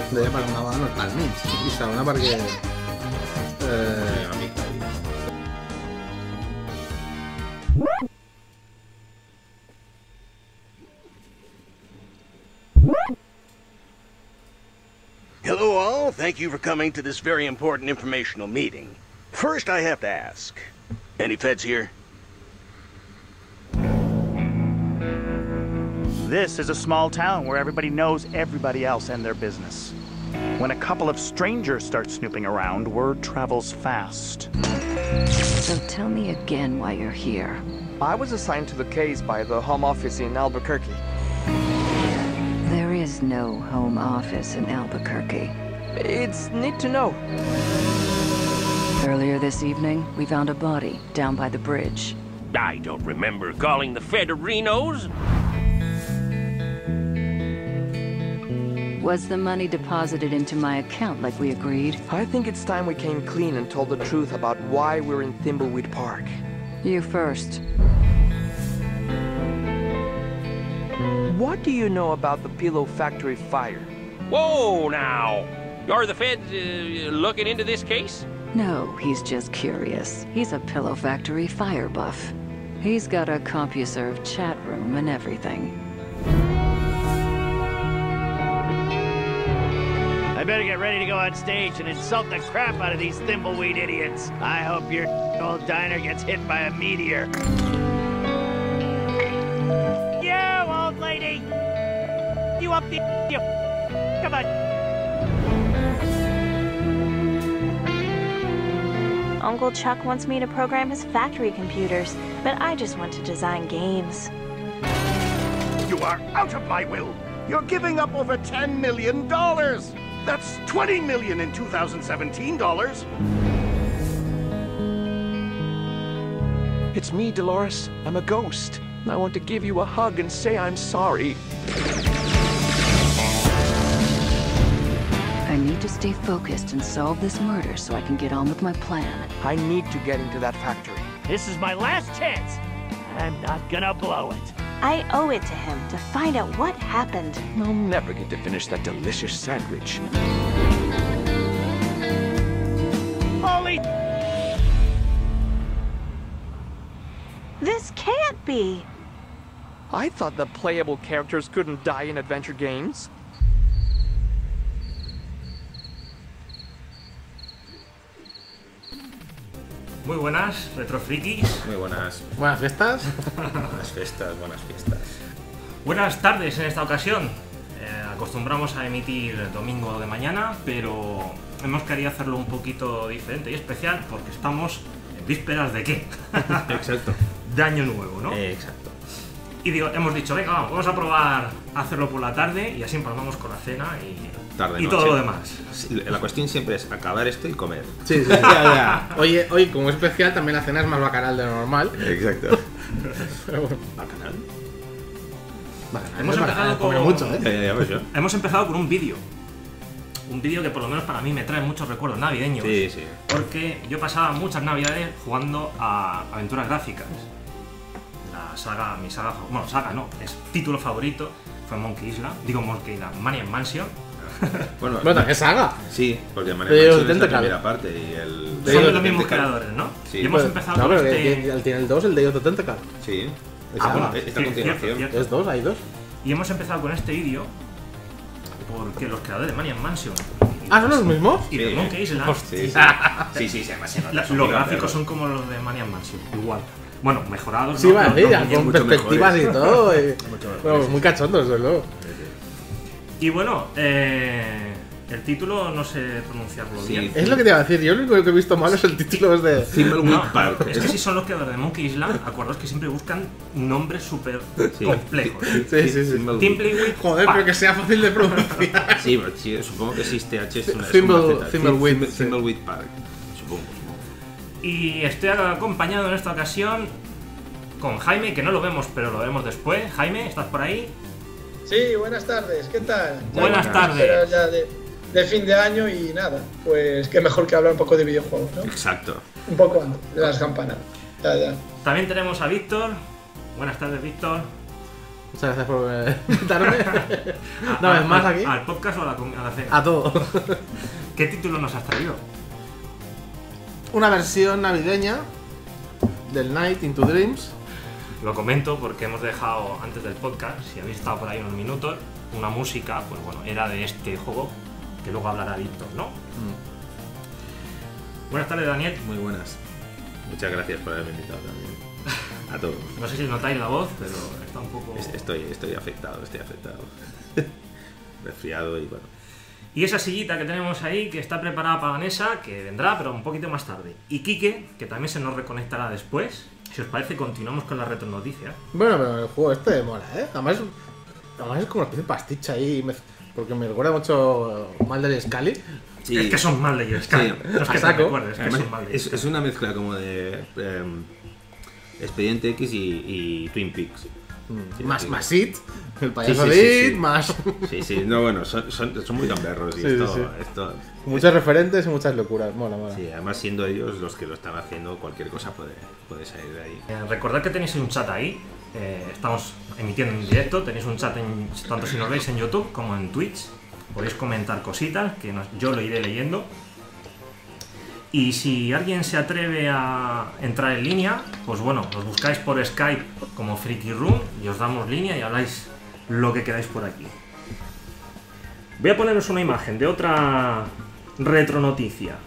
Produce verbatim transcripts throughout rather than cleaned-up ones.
Deia per una banda no està al mig, i segona perquè... Eh... Una mica. Hello all, thank you for coming to this very important informational meeting. First I have to ask, any feds here? This is a small town where everybody knows everybody else and their business. When a couple of strangers start snooping around, word travels fast. So tell me again why you're here. I was assigned to the case by the Home Office in Albuquerque. There is no Home Office in Albuquerque. It's neat to know. Earlier this evening, we found a body down by the bridge. I don't remember calling the Federinos. Was the money deposited into my account like we agreed? I think it's time we came clean and told the truth about why we're in Thimbleweed Park. You first. What do you know about the Pillow Factory fire? Whoa, now! Are the feds uh, looking into this case? No, he's just curious. He's a Pillow Factory fire buff. He's got a CompuServe chat room and everything. I better get ready to go on stage and insult the crap out of these thimbleweed idiots. I hope your old diner gets hit by a meteor. You, old lady! You up the... You... Come on. Uncle Chuck wants me to program his factory computers, but I just want to design games. You are out of my will! You're giving up over ten million dollars! That's twenty million in two thousand seventeen dollars! It's me, Dolores. I'm a ghost. I want to give you a hug and say I'm sorry. I need to stay focused and solve this murder so I can get on with my plan. I need to get into that factory. This is my last chance. I'm not gonna blow it. I owe it to him to find out what happened. I'll never get to finish that delicious sandwich. Holy... This can't be. I thought the playable characters couldn't die in adventure games. Muy buenas, retrofrikis. Muy buenas. Buenas fiestas. Buenas fiestas, buenas fiestas. Buenas tardes en esta ocasión. Eh, acostumbramos a emitir domingo de mañana, pero hemos querido hacerlo un poquito diferente y especial porque estamos en vísperas de ¿qué? Exacto. De año nuevo, ¿no? Eh, exacto. Y digo, hemos dicho, venga, vamos, vamos a probar a hacerlo por la tarde y así empalmamos con la cena y, Tarde, y noche. todo lo demás. La cuestión siempre es acabar esto y comer. Sí, sí, sí, ya, ya. Oye, hoy como es especial también la cena es más bacanal de lo normal. Exacto. Pero bueno. ¿Bacanal? Bacanal, Hemos es empezado bacanal, come con- mucho, ¿eh? Ya, ya, ya ves yo. Hemos empezado con un vídeo. Un vídeo que por lo menos para mí me trae muchos recuerdos navideños. Sí, sí. Porque yo pasaba muchas navidades jugando a aventuras gráficas. La saga, mi saga, bueno, saga no, es título favorito, fue Monkey Island, digo Monkey Island, Maniac Mansion. Bueno, Bueno, ¿qué saga? sí, porque De Maniac Mansion es la Tentacle. primera parte y el... De Son ellos los mismos Tentacle. creadores, ¿no? Sí. Y hemos Pues, empezado No, con pero que este... tiene- tiene el dos, el de Day of the Tentacle. Sí. Ah, bueno, esta sí, cierto, continuación. cierto. Es dos, hay dos. Y hemos empezado con este vídeo porque los creadores de Maniac Mansion Ah, ¿son los mismos? y de Sí. Monkey Island, Sí, sí. Sí, sí, sí, además se nota, la- son los gigantes, gráficos ¿no? son como los de Maniac Mansion, igual. Bueno, mejorados, Sí, ¿no? va a Los- decir, los ya, muñecos- con mucho perspectivas y mejores. todo. Y... Mucho mejores, Bueno, sí. muy cachondos, desde luego. Y bueno, eh, el título no sé pronunciarlo Sí. bien. Es lo que te iba a decir, yo lo único que he visto malo es el título es de... Thimbleweed No, Park. es que si son los creadores de Monkey Island, acordaos que siempre buscan nombres súper Sí. complejos. Sí, sí, sí. Thimbleweed. Thimbleweed Joder, Park. pero que sea fácil de pronunciar. Sí, pero sí, supongo que si este H es una... es Thimble- como una Z. Thimbleweed, Thimble- sí. Thimbleweed Park, supongo. Y estoy acompañado en esta ocasión con Jaime, que no lo vemos, pero lo vemos después. Jaime, ¿estás por ahí? Sí, buenas tardes, ¿qué tal? Ya Buenas bueno, tardes. vísperas ya de, de fin de año y nada, pues qué mejor que hablar un poco de videojuegos, ¿no? Exacto. Un poco antes de las campanas. Ya, ya. También tenemos a Víctor. Buenas tardes, Víctor. Muchas gracias por eh, invitarme. Una vez más aquí. ¿Al podcast o a la, a la cena? A todo. ¿Qué título nos has traído? Una versión navideña del Night into Dreams. Lo comento porque hemos dejado antes del podcast, si habéis estado por ahí unos minutos, una música, pues bueno, era de este juego, que luego hablará Víctor, ¿no? Mm. Buenas tardes, Daniel. Muy buenas. Muchas gracias por haberme invitado también. A todos. No sé si notáis la voz, pero está un poco... Estoy, estoy afectado, estoy afectado. Resfriado y bueno. Y esa sillita que tenemos ahí, que está preparada para Vanessa, que vendrá, pero un poquito más tarde. Y Quique, que también se nos reconectará después. Si os parece, continuamos con la retronoticia. Bueno, pero el juego este mola, ¿eh? Además, además es como una especie de pasticha ahí, me, porque me recuerda mucho Mulder y Scully. Sí. Es que son Mulder y Scully. Sí. No es que A saco. te recuerdes, es que Además, son Mulder. es, es una mezcla como de eh, Expediente X y, y Twin Peaks. Mm. Sí, más, sí. más It, el payaso Sí, sí, de sí, It, sí. más... Sí, sí, no, bueno, son, son, son muy gamberros y Sí, esto, sí, sí. esto... Muchos referentes y muchas locuras, mola, mola. Sí, además siendo ellos los que lo están haciendo, cualquier cosa puede, puede salir de ahí. Eh, recordad que tenéis un chat ahí. Eh, estamos emitiendo en directo. Tenéis un chat en, tanto si nos veis en YouTube como en Twitch. Podéis comentar cositas que nos- yo lo iré leyendo. Y si alguien se atreve a entrar en línea, pues bueno, os buscáis por Skype como Freaky Room y os damos línea y habláis lo que queráis por aquí. Voy a poneros una imagen de otra retronoticia.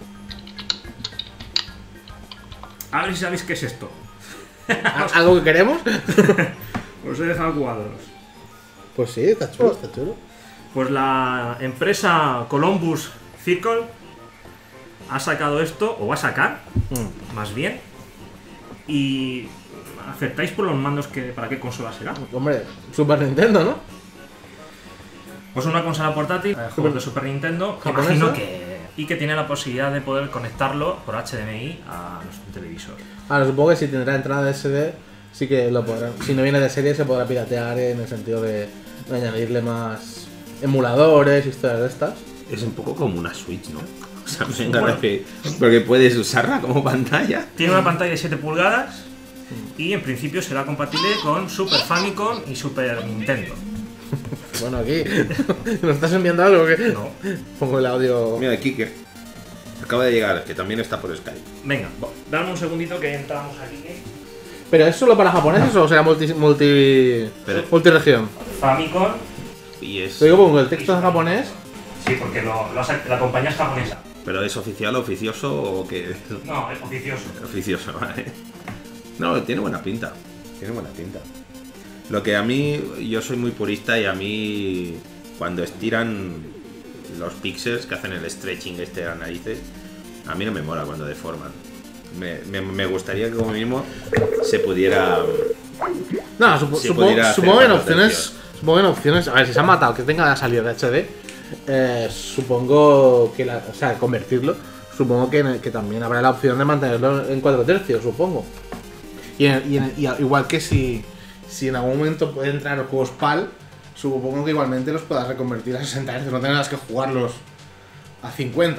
A ver si sabéis qué es esto. ¿Algo que queremos? Os he dejado cuadros. Pues sí, está chulo, está chulo. Pues la empresa Columbus Circle ha sacado esto, o va a sacar, Mm. más bien. Y ¿aceptáis por los mandos que para qué consola será? Hombre, Super Nintendo, ¿no? Pues una consola portátil, eh, juegos de Super Nintendo, ¿Japonesa? imagino que... Y que tiene la posibilidad de poder conectarlo por H D M I a nuestro televisor. Ahora supongo que si tendrá entrada de S D, sí que lo podrán. Si no viene de serie, se podrá piratear en el sentido de, de añadirle más emuladores y historias de estas. Es un poco como una Switch, ¿no? O sea, me Bueno. encanta que, porque puedes usarla como pantalla. Tiene una pantalla de siete pulgadas y en principio será compatible con Super Famicom y Super Nintendo. Bueno, aquí. ¿Nos estás enviando algo? ¿Qué? No. Pongo el audio. Mira, Kike. Acaba de llegar, que también está por Skype. Venga, dame un segundito que entramos aquí. ¿Pero es solo para japoneses o será multi, multi, Pero- multiregión? Famicom. Y es... Te digo, pongo el texto en japonés. Sí, porque lo, lo ha- la compañía es japonesa. ¿Pero es oficial, oficioso o qué? No, es oficioso. Oficioso, vale. No, tiene buena pinta. Tiene buena pinta. Lo que a mí, yo soy muy purista y a mí cuando estiran los píxeles que hacen el stretching este a narices, a mí no me mola cuando deforman. Me, me, me gustaría que como mínimo se pudiera... No, supo- se supongo, pudiera hacer supongo que en más opciones. atención. Supongo que en opciones. A ver, si se ha matado que tenga la salida de H D, eh, supongo que la. O sea, convertirlo. Supongo que, que también habrá la opción de mantenerlo en cuatro tercios, supongo. Y, en- y en- y a- igual que si, si en algún momento puede entrar juegos PAL, supongo que igualmente los puedas reconvertir a sesenta hercios, no tengas que jugarlos a cincuenta.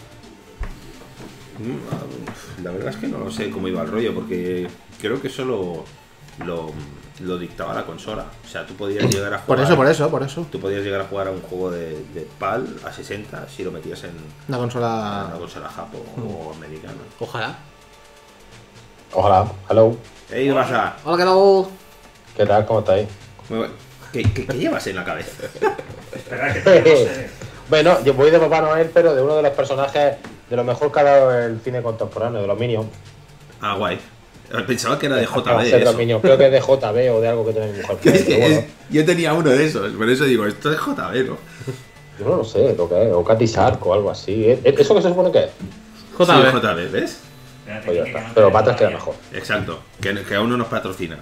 La verdad es que no sé cómo iba el rollo, porque creo que solo lo, lo dictaba la consola. O sea, tú podías llegar a jugar... Por eso, por eso, por eso. Tú podías llegar a jugar a un juego de, de PAL a sesenta si lo metías en Una consola. una consola japo o americana. Ojalá. Hola, hello. ¡Ey, ¿qué pasa? Hola, ¿qué tal? ¿Qué tal? ¿Cómo estáis? Muy bueno. ¿Qué, qué, qué llevas en la cabeza? Espera, que todavía no sé. Bueno, yo voy de Papá Noel, pero de uno de los personajes de lo mejor que ha dado el cine contemporáneo, de los Minions. Ah, guay. Pensaba que era de J Ah, B. sí, de los eso. Minions. Creo que es de J B o de algo que tiene mi mujer. Es que Pero bueno, es- yo tenía uno de esos, por eso digo, esto es J B, ¿no? yo no lo sé lo que es, o Katy Shark o algo así. ¿Eh? ¿Eso qué se supone que es? J B. Sí, J B, ¿ves? Espérate, Pues ya que- que está. no Pero te- Patas queda mejor. Exacto. Que, que aún no nos patrocina.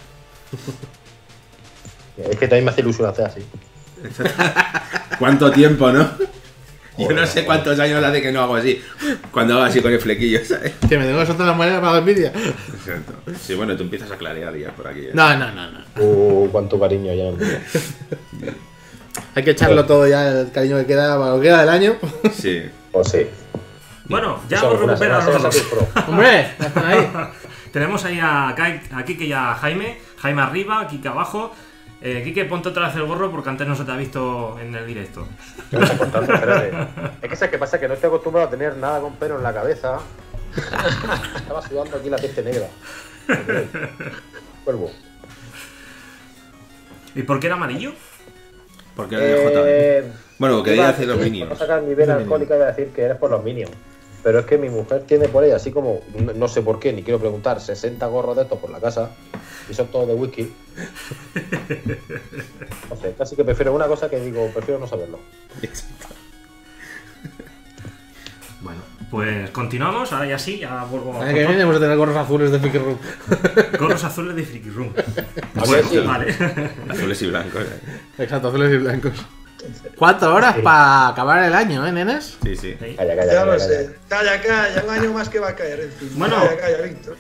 Es que también me hace ilusión hacer así. ¿Cuánto tiempo, no? Yo no sé cuántos años hace que no hago así. Cuando hago así con el flequillo, ¿sabes? Que me tengo que soltar las monedas para dar envidia. Exacto. Sí, bueno, tú empiezas a clarear ya por aquí. ¿eh? No, no, no, no. Uh, cuánto cariño ya. Hay que echarlo todo ya, el cariño que queda para lo que queda del año. Sí. Pues sí. Bueno, ya Eso, hemos una recuperado semana los Satis Pro. ¡Hombre! Ya están ahí. Tenemos ahí a, Kai- a Kike y a Jaime. Jaime arriba, Kike abajo. Eh, Quique, ponte otra vez el gorro porque antes no se te ha visto en el directo. ¿Qué me estás contando? Espérate. Es que sabes qué pasa, que no estoy acostumbrado a tener nada con pelo en la cabeza. Estaba sudando aquí la peste negra. Vuelvo. ¿Y por qué era amarillo? Porque era de J B. Eh, Bueno, quería decir los Minions. Para sacar mi vena alcohólica iba a decir que eres por los Minions. Pero es que mi mujer tiene por ahí, así como, no, no sé por qué, ni quiero preguntar, sesenta gorros de estos por la casa. Y son todos de whisky. No sé, casi que prefiero una cosa que digo, prefiero no saberlo. Exacto. Bueno, pues continuamos, ahora ya sí, ya vuelvo a... que viene vamos a tener gorros azules de Friki Room. Gorros azules de Friki Room. Bueno, sí. Vale. Azules y blancos. Eh. Exacto, azules y blancos. Cuatro horas sí. Para acabar el año, ¿eh, nenes? Sí, sí. sí. Calla, calla, ya lo sé. Calla, calla, un año más que va a caer encima. Bueno, calla, calla, Víctor.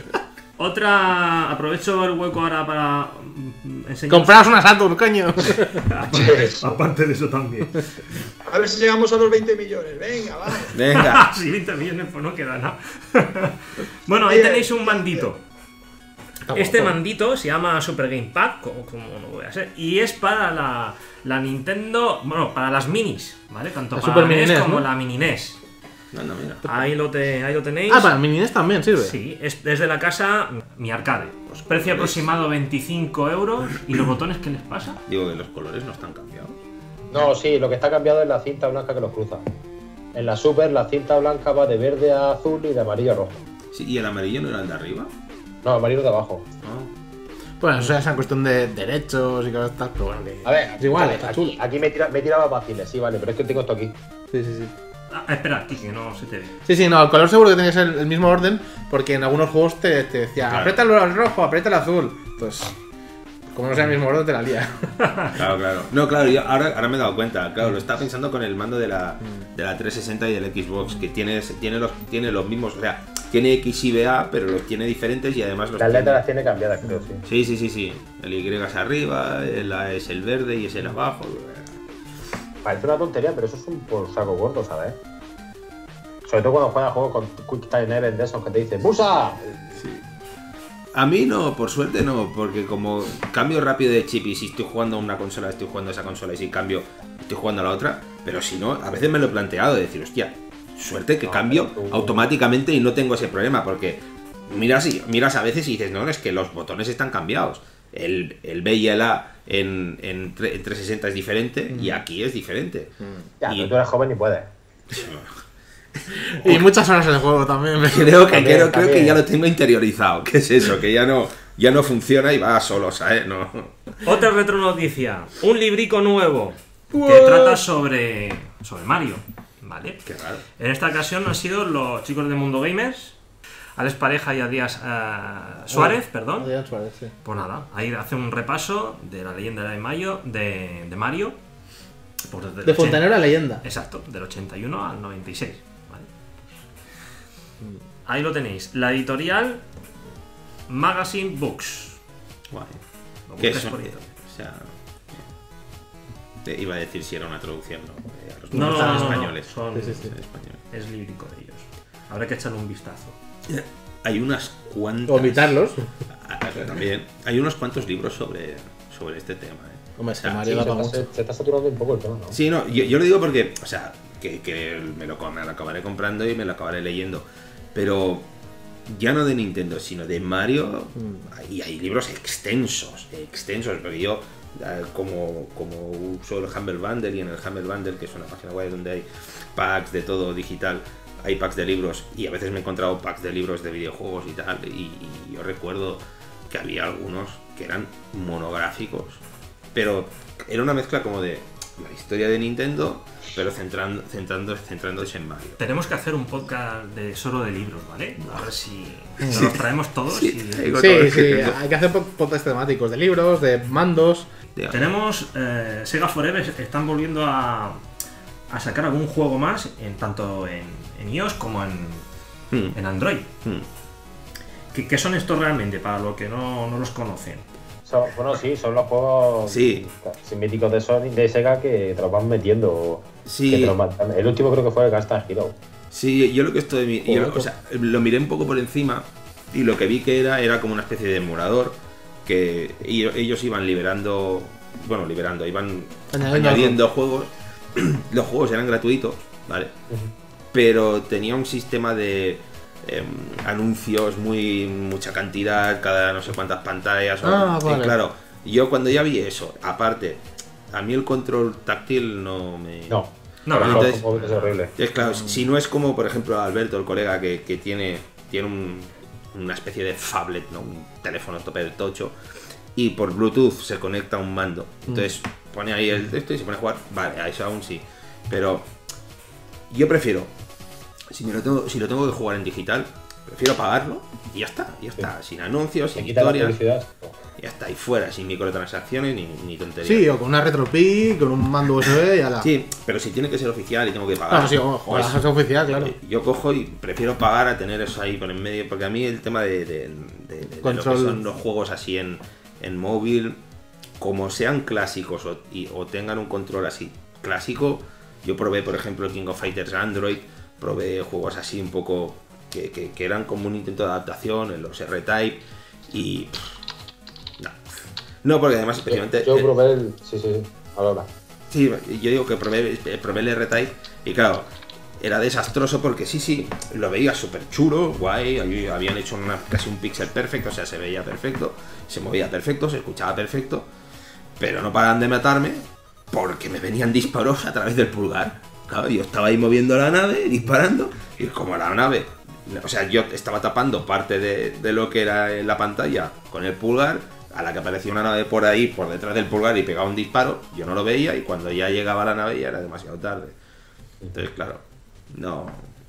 Otra... Aprovecho el hueco ahora para enseñar... ¡Compraos una Saturn, coño! aparte, aparte de eso también. A ver si llegamos a los veinte millones. Venga, vamos. Venga. Sí, veinte millones, pues no queda nada. Bueno, ahí tenéis un mandito. Este mandito se llama Super Game Pack, como, como no voy a ser, y es para la, la Nintendo, bueno, para las minis, ¿vale? Tanto la para Super la N E S, Mini como ¿no? la Mini N E S. No, no, mira. Ahí lo, te, ahí lo tenéis. Ah, para Mini N E S también sirve. Sí, es desde la casa Mi Arcade. Pues precio aproximado veinticinco euros. ¿Y los botones qué les pasa? Digo que los colores no están cambiados. No, sí, lo que está cambiado es la cinta blanca que los cruza. En la Super, la cinta blanca va de verde a azul y de amarillo a rojo. Sí, ¿y el amarillo no era el de arriba? No, amarillo de abajo. Oh. Bueno, eso es en cuestión de derechos y cosas estas, pero bueno, que... A ver, es igual, vale, está aquí, chulo. aquí me, tira, me tiraba fáciles, sí, vale, pero es que tengo esto aquí. Sí, sí, sí. Ah, espera, Kiki, que no se te ve. Sí, sí, no, el color seguro que tenías el, el mismo orden, porque en algunos juegos te, te decía, claro, aprieta el rojo, aprieta el azul. Entonces, como no sea el mismo orden, te la lía. Claro, claro. No, claro, yo ahora, ahora me he dado cuenta. Claro, lo estaba pensando con el mando de la, de la trescientos sesenta y del Xbox, que tiene, tiene, los, tiene los mismos, o sea, tiene X y B A, pero los tiene diferentes y además los Las tiene... letras las tiene cambiadas, creo, sí. Sí, sí, sí, sí. El Y es arriba, el A es el verde y es el abajo. Parece una tontería, pero eso es un por saco gordo, ¿sabes? Sobre todo cuando juegas juegos con Quick Time Event de esos que te dicen ¡Busa! Sí. A mí no, por suerte no, porque como cambio rápido de chip y si estoy jugando a una consola, estoy jugando a esa consola y si cambio, estoy jugando a la otra, pero si no, a veces me lo he planteado de decir, hostia, suerte que no, cambio tú... automáticamente y no tengo ese problema, porque miras, y, miras a veces y dices, no, es que los botones están cambiados. El, el B y el A en, en, en trescientos sesenta es diferente mm. y aquí es diferente. Mm. Ya, y... pero tú eres joven y puedes. Y muchas horas en el juego también. Creo que, también, creo, también. creo que ya lo tengo interiorizado. ¿Qué es eso? Que ya no, ya no funciona y va solo, ¿sabes? No. Otra retro noticia. Un librico nuevo wow. que trata sobre, sobre Mario. ¿Vale? Qué raro. En esta ocasión han sido los chicos de Mundo Gamers, Alex Pareja y Adías uh, Suárez, oh, perdón. Adías Suárez, sí. Pues nada, ahí hace un repaso de la leyenda de Mayo, de, de Mario. Pues desde de Fontanero a leyenda. Exacto, del ochenta y uno al noventa y seis. ¿Vale? Ahí lo tenéis. La editorial Magazine Books. Guay. Lo ¿Qué buscas es? por internet. O sea, iba a decir si era una traducción, ¿no? A los no, no, no, españoles. No, son, sí, sí, sí. Españoles. Es lírico de ellos. Habrá que echarle un vistazo. Hay unas cuantas. Vomitarlos. También. Hay unos cuantos libros sobre, sobre este tema, ¿eh? Hombre, o sea, Mario sí, se, está, se, se está saturando un poco el tema, ¿no? Sí, no, yo, yo lo digo porque, o sea, que, que me, lo, me lo acabaré comprando y me lo acabaré leyendo. Pero ya no de Nintendo, sino de Mario. Mm. Y hay libros extensos, extensos. Porque yo, como, como uso el Humble Bundle, y en el Humble Bundle, que es una página web donde hay packs de todo digital, hay packs de libros, y a veces me he encontrado packs de libros de videojuegos y tal. Y, y yo recuerdo que había algunos que eran monográficos. Pero era una mezcla como de la historia de Nintendo, pero centrando, centrando, centrándose en Mario. Tenemos que hacer un podcast de solo de libros, ¿vale? A ver si nos los traemos todos. Sí, y... sí, sí, sí. Hay que hacer podcasts temáticos de libros, de mandos. Tenemos eh, Sega Forever, están volviendo a, a sacar algún juego más, en, tanto en, en iOS como en, hmm. en Android. Hmm. ¿Qué, ¿Qué son estos realmente, para los que no, no los conocen? Son, bueno, sí, son los juegos sí. míticos de Sony, de Sega, que te los van metiendo. Sí. Que te los van, el último creo que fue el Gunstar Hero. Sí, yo lo que estoy... Yo, o sea, lo miré un poco por encima y lo que vi que era era como una especie de emulador que ellos iban liberando, bueno, liberando, iban Añadiendo añadiendo juegos. Los juegos eran gratuitos, ¿vale? Uh-huh. Pero tenía un sistema de eh, anuncios, muy mucha cantidad, cada no sé cuántas pantallas. Ah, o, vale. Y claro, yo cuando ya vi eso, aparte, a mí el control táctil no me... No, no, no, entonces, es horrible. Es claro, si no es como, por ejemplo, Alberto, el colega, que, que tiene, tiene un, una especie de phablet, ¿no? Un teléfono tope de tocho, y por Bluetooth se conecta a un mando. Entonces mm. pone ahí el texto y se pone a jugar. Vale, a eso aún sí. Pero yo prefiero, si, me lo tengo, si lo tengo que jugar en digital, prefiero pagarlo y ya está, ya está. Sí. Sin anuncios, sin historias. Ya está, y fuera, sin microtransacciones ni, ni tonterías. Sí, o con una RetroPie, con un mando U S B y ya la... Sí, pero si tiene que ser oficial y tengo que pagar. No, sí, ojo, pues, es oficial, claro. Yo cojo y prefiero pagar a tener eso ahí por en medio, porque a mí el tema de, de, de, de, de lo que son los juegos así en, en móvil, como sean clásicos o, y, o tengan un control así clásico, yo probé, por ejemplo, King of Fighters Android, probé juegos así un poco que, que, que eran como un intento de adaptación en los R-Type y... No. no, porque además especialmente... Yo, yo probé el... Sí, sí, sí, ahora. Sí, yo digo que probé, probé el R-Type y claro, era desastroso porque sí, sí, lo veía súper chulo, guay, habían hecho una, casi un pixel perfecto, o sea, se veía perfecto, se movía perfecto, se escuchaba perfecto, pero no paraban de matarme porque me venían disparos a través del pulgar. Claro, yo estaba ahí moviendo la nave, disparando, y como la nave, o sea, yo estaba tapando parte de, de lo que era la pantalla con el pulgar, a la que aparecía una nave por ahí, por detrás del pulgar y pegaba un disparo, yo no lo veía y cuando ya llegaba la nave ya era demasiado tarde. Entonces, claro, no...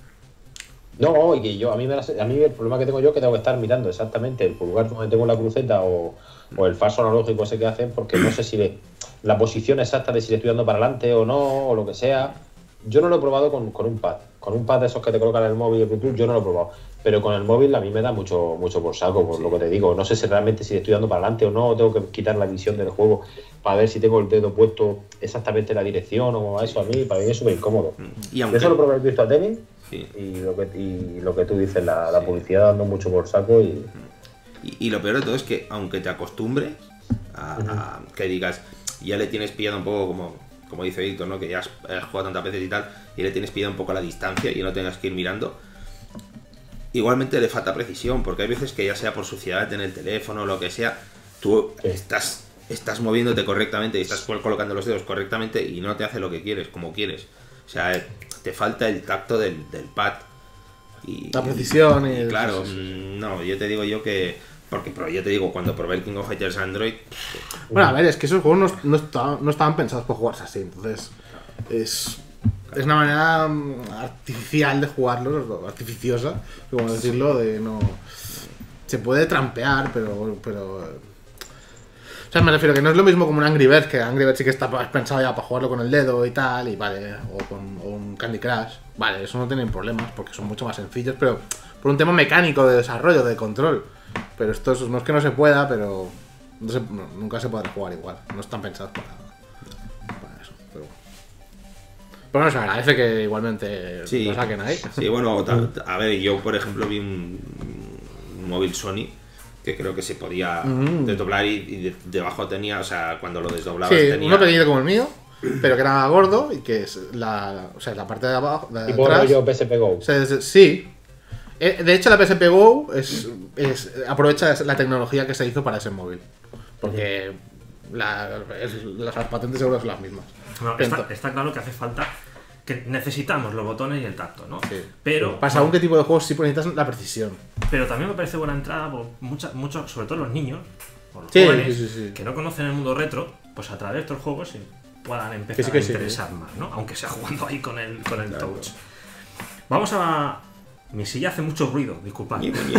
No, y que yo, a mí, me, a mí el problema que tengo yo es que tengo que estar mirando exactamente el pulgar donde tengo la cruceta o, o el falso analógico ese que hacen, porque no sé si le, la posición exacta de si le estoy dando para adelante o no, o lo que sea. Yo no lo he probado con, con un pad. Con un pad de esos que te colocan en el móvil y Bluetooth, yo no lo he probado. Pero con el móvil a mí me da mucho mucho por saco, por lo que te digo. No sé si realmente si le estoy dando para adelante o no, o tengo que quitar la visión del juego para ver si tengo el dedo puesto exactamente en la dirección o eso. A mí, para mí es súper incómodo. Y aunque... Eso lo probé el Virtua Tennis sí. y, lo que, y lo que tú dices, la, la publicidad dando mucho por saco. Y... Y, y lo peor de todo es que aunque te acostumbres a, uh-huh. a que digas, ya le tienes pillado un poco como... como dice Víctor, ¿no? Que ya has, has jugado tantas veces y tal, y le tienes pillado un poco a la distancia y no tengas que ir mirando. Igualmente le falta precisión, porque hay veces que ya sea por suciedad en el teléfono o lo que sea, tú sí. estás, estás moviéndote correctamente y estás colocando los dedos correctamente y no te hace lo que quieres, como quieres. O sea, te falta el tacto del, del pad. Y, la precisión y... y claro, no, yo te digo yo que... Porque pero yo te digo, cuando probé el King of Fighters Android... Bueno, a ver, es que esos juegos no, no, estaban, no estaban pensados por jugarse así, entonces... Es, es una manera artificial de jugarlo, artificiosa, como decirlo, de no... Se puede trampear, pero... pero o sea, me refiero que no es lo mismo como un Angry Birds, que Angry Birds sí que está pensado ya para jugarlo con el dedo y tal, y vale, o con o un Candy Crush. Vale, eso no tienen problemas, porque son mucho más sencillos, pero por un tema mecánico de desarrollo, de control. Pero esto es, no es que no se pueda, pero no se, no, nunca se podrá jugar igual. No están pensados para, para eso. Pero, pero bueno, se agradece que igualmente sí, lo saquen ahí. Sí, bueno, a ver, yo por ejemplo vi un, un móvil Sony que creo que se podía mm. desdoblar y, y de, debajo tenía, o sea, cuando lo desdoblabas sí, tenía... uno pequeñito como el mío, pero que era gordo y que es la, o sea, la parte de abajo, de tipo atrás... rollo P S P Go. O sea, es, sí. De hecho, la P S P Go es, es, aprovecha la tecnología que se hizo para ese móvil. Porque la, es, las patentes seguro son las mismas. No, está, está claro que hace falta, que necesitamos los botones y el tacto, ¿no? Sí. Pero para según qué tipo de juegos sí necesitas la precisión. Pero también me parece buena entrada por muchos, mucho, sobre todo los niños, por los sí, jóvenes, sí, sí, sí. que no conocen el mundo retro, pues a través de estos juegos sí puedan empezar sí que a sí, interesar sí. más, ¿no? Aunque sea jugando ahí con el, con el claro. touch. Vamos a... Mi silla hace mucho ruido, disculpad.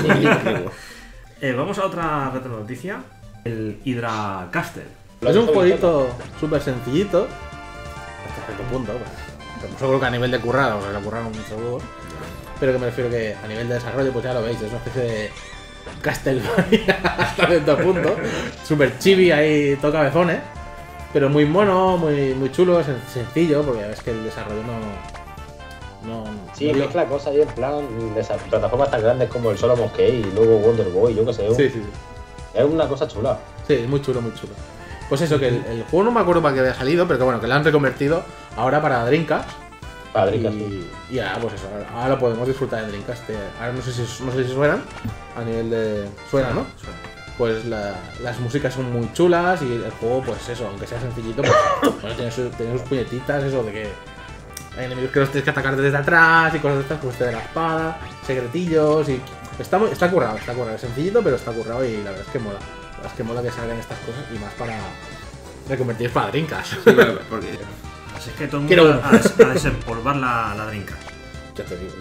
eh, vamos a otra retro noticia. El Hydra Caster. Es un jueguito súper sencillito. Hasta cierto punto. Pues, seguro que a nivel de currar, o sea, lo curraron mucho juegos. Pero que me refiero que a nivel de desarrollo, pues ya lo veis, es una especie de Castlevania hasta cierto punto. Súper chibi ahí, todo cabezones. Pero muy mono, muy, muy chulo, sencillo, porque ves que el desarrollo no... No, sí, no mezcla cosas ahí en plan de esas plataformas tan grandes como el Solomon Kane y luego Wonder Boy, yo qué sé. Sí, sí, sí. Es una cosa chula. Sí, muy chulo, muy chulo. Pues eso, que el, el juego no me acuerdo para qué había salido, pero que bueno, que lo han reconvertido ahora para Dreamcast. Para Dreamcast, y, sí. y ahora, pues eso, ahora, ahora lo podemos disfrutar en Dreamcast. eh, Ahora no sé si, no sé si suenan a nivel de... Suena, ¿no? Suena. Pues la- las músicas son muy chulas y el juego, pues eso, aunque sea sencillito, pues bueno, tiene, su- tiene sus puñetitas, eso de que hay enemigos que los tienes que atacar desde atrás y cosas de estas, como este de la espada, secretillos y... Está, muy- está currado, está currado, es sencillito, pero está currado y la verdad es que mola. La verdad es que mola que salgan estas cosas y más para reconvertir para Dreamcast. Sí, claro, porque Así es que todo el Quiero mundo uno. a, des- a desempolvar la, la Dreamcast. Ya te digo.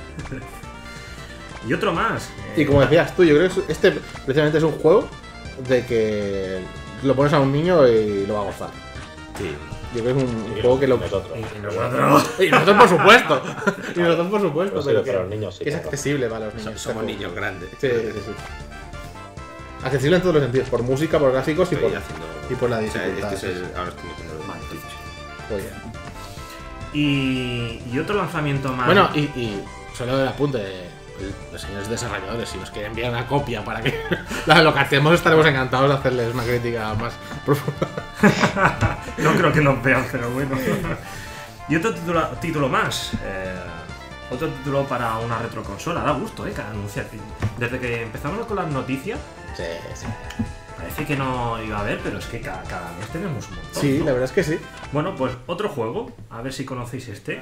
Y otro más. Y como decías tú, yo creo que este precisamente es un juego de que lo pones a un niño y lo va a gozar. sí. Yo creo que es un, un juego que lo... Nosotros. Y nosotros. Y nosotros por supuesto. Y nosotros por supuesto, Pero sí, pero para que, los niños sí, que es claro. accesible para los niños. este Somos juego. niños grandes. Sí, sí, sí. Accesible en todos los sentidos, por música, por gráficos y Estoy por, haciendo... y por la O sea, dificultad. este es sí, el... Ahora estoy metiendo el Vale, Twitch. sí. Muy bien. Y, y otro lanzamiento más. Bueno, y, y solo el apunte de los señores desarrolladores, si nos quieren enviar una copia para que la lo catemos, estaremos encantados de hacerles una crítica más profunda. No creo que nos vean, pero bueno. Y otro título, título más. eh, otro título para una retroconsola. Da gusto, ¿eh? Que anunciar. Desde que empezamos con las noticias, Sí, sí. parece que no iba a haber, pero es que cada, cada mes tenemos un montón. Sí, ¿no? la verdad es que sí. Bueno, pues otro juego. A ver si conocéis este.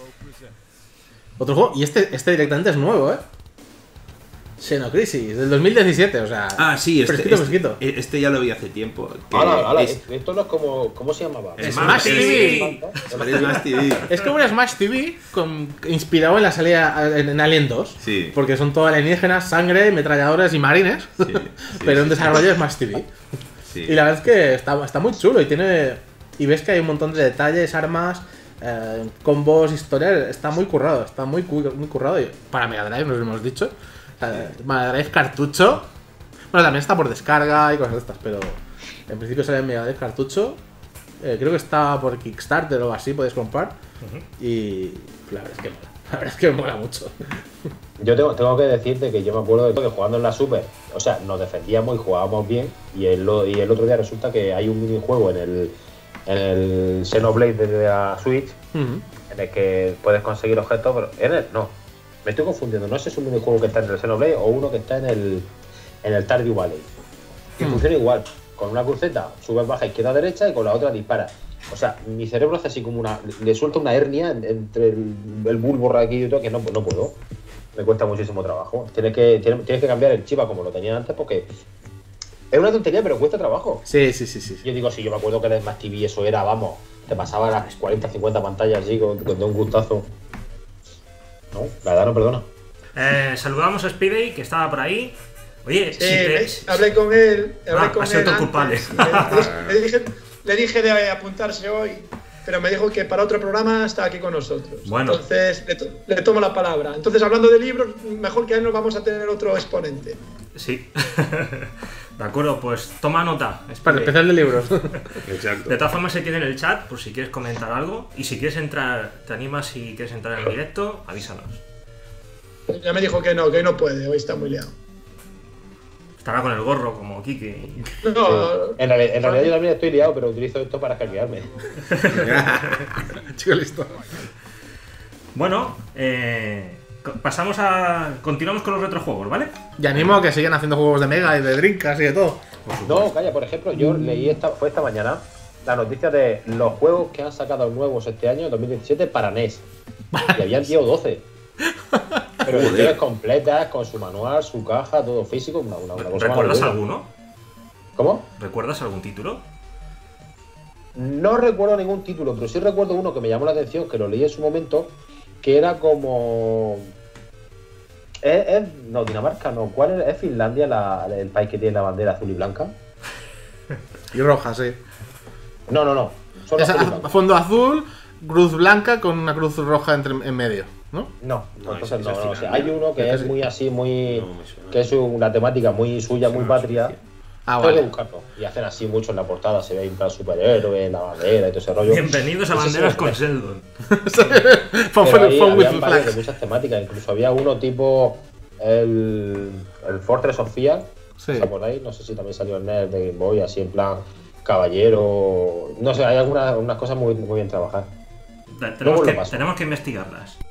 Otro juego, y este, este directamente es nuevo, ¿eh? Xenocrisis, del dos mil diecisiete, o sea... Ah, sí, este, fresquito, este, fresquito. este ya lo vi hace tiempo. que Hala, hala, es- esto no es como. ¿Cómo se llamaba? Smash T V. Smash T V. Es como un Smash T V con, inspirado en la salida en, en Alien dos. Sí. Porque son todo alienígenas, sangre, metralladores y marines. Sí, sí, pero en sí, desarrollo es Smash T V. Sí. Y la verdad es que está, está muy chulo y tiene. Y ves que hay un montón de detalles, armas, eh, combos, historia. Está muy currado, está muy, cu- muy currado. Y para Mega Drive, nos lo hemos dicho. Eh, Mega Drive cartucho. Bueno, también está por descarga y cosas de estas, pero en principio sale en Mega Drive cartucho. Eh, creo que está por Kickstarter o algo así, podéis comprar. Y la verdad es que mola. La verdad es que mola mucho. Yo tengo, tengo que decirte que yo me acuerdo de que jugando en la Super, o sea, nos defendíamos y jugábamos bien. Y el, lo- y el otro día resulta que hay un minijuego en el, en el Xenoblade de la Switch Ujú. en el que puedes conseguir objetos, pero en el, no, me estoy confundiendo, no sé si es un minijuego que está en el Xenoblade o uno que está en el, en el Stardew Valley. Y Mm. funciona igual, con una cruceta, subes, baja, izquierda, derecha y con la otra dispara. O sea, mi cerebro hace así como una, le suelta una hernia en- entre el, el bulbo raquillo y todo, que no, no puedo. Me cuesta muchísimo trabajo. Tienes que, tienes, tienes que cambiar el chip a como lo tenía antes porque es una tontería, pero cuesta trabajo. Sí, sí, sí, sí. Yo digo, si yo me acuerdo que el Smash T V eso era, vamos, te pasaba las cuarenta, cincuenta pantallas así con, con de un gustazo. No, la verdad no perdona. Eh, saludamos a Speedy, que estaba por ahí. Oye, Sí, si te- ¿ves? hablé con él. Hablé Ah, con ha sido él tu antes, culpable. y Le, le dije, le dije de apuntarse hoy, pero me dijo que para otro programa está aquí con nosotros. Bueno. Entonces le, to- le tomo la palabra. Entonces, hablando de libros, mejor que a él nos vamos a tener otro exponente. Sí. De acuerdo, pues toma nota. Para Speedy. especial de libros. Exacto. De todas formas, se tiene en el chat por si quieres comentar algo. Y si quieres entrar, te animas si quieres entrar en el directo, avísanos. Ya me dijo que no, que hoy no puede, hoy está muy liado. Estará con el gorro como Kike. No, En, reali- en realidad yo también estoy liado, pero utilizo esto para hackearme. Chico, listo. Bueno, eh, co- pasamos a. Continuamos con los retrojuegos, ¿vale? Y animo a que sigan haciendo juegos de Mega y de Dreamcast y de todo. No, calla, por ejemplo, yo leí esta, fue esta mañana la noticia de los juegos que han sacado nuevos este año, dos mil diecisiete, para N E S. Y habían diez o doce. Pero ediciones completas, con su manual, su caja, todo físico, una, una, una cosa ¿Recuerdas maravillosa. alguno? ¿Cómo? ¿Recuerdas algún título? No recuerdo ningún título, pero sí recuerdo uno que me llamó la atención, que lo leí en su momento, que era como... ¿Es, es- no, Dinamarca no. ¿Cuál es? ¿Es Finlandia la- el país que tiene la bandera azul y blanca? Y roja, sí. No, no, no. Solo Es azul y a- blanco. fondo azul, cruz blanca con una cruz roja entre, en medio, ¿no? No, No, entonces ese- no, ese no. O es sea, Finlandia. hay uno que Ese es sí. muy así, muy... No me suena. que es una temática muy suya, muy Suena patria. Suecia. Ah, Tengo que vale. buscarlo. Y hacen así mucho en la portada, se ve en plan superhéroe, la bandera y todo ese rollo. Bienvenidos a Ese sí Banderas me con parece. Sheldon. Fun, Pero ahí fun with habían varios de flags. muchas temáticas, incluso había uno tipo el, el Fortress of Fear, Sí. ¿Está por ahí? No sé si también salió el N E S de Game Boy, así en plan caballero. No sé, hay algunas unas cosas muy, muy bien trabajadas. Tenemos Luego que, lo paso. tenemos que investigarlas.